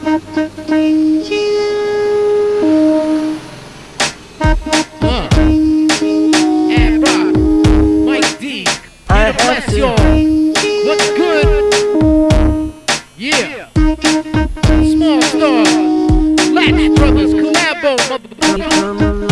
And Rock, Mike D, bless y'all. What's good? Yeah. Small Star, Latin Brothers, Collabo, motherfucker.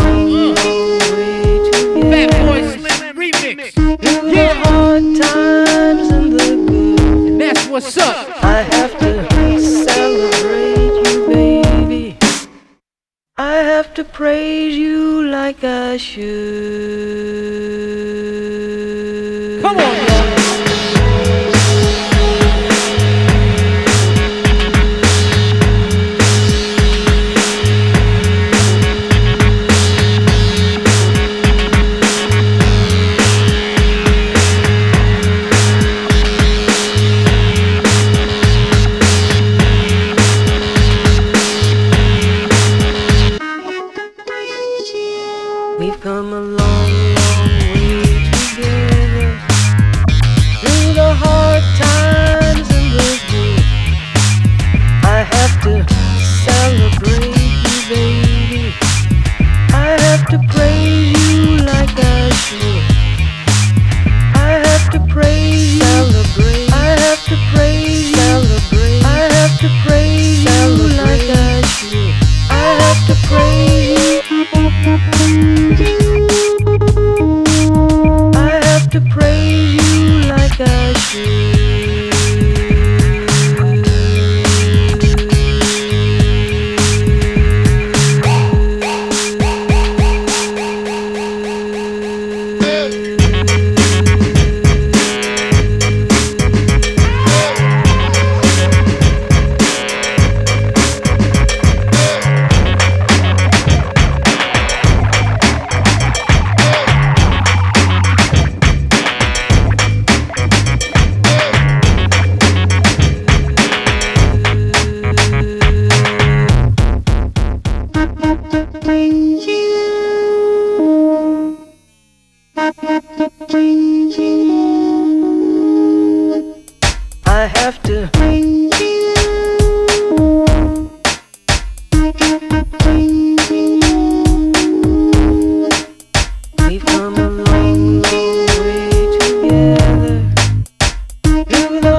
Fat Boy Slim Remix. Yeah. Hard times and the good. And that's what's up. I have to celebrate you, baby. I have to praise you like I should. Come on, y'all. We've come a long, long way together, through the hard times and the good. I have to celebrate you, baby. I have to praise you like I should. I have to praise you, celebrate. I have to praise you, celebrate. I have to praise you, celebrate. Like I should. I have to praise you. I have to praise you like I should. I have to praise you. We've come a long, long way together, through the